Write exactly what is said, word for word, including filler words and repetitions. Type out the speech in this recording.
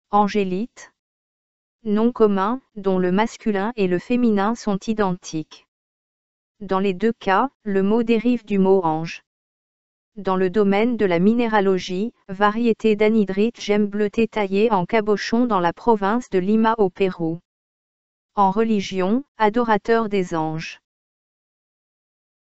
Angélite. Nom commun, dont le masculin et le féminin sont identiques. Dans les deux cas, le mot dérive du mot ange. Dans le domaine de la minéralogie, variété d'anhydrite gemme bleutée taillée en cabochon dans la province de Lima au Pérou. En religion, adorateur des anges.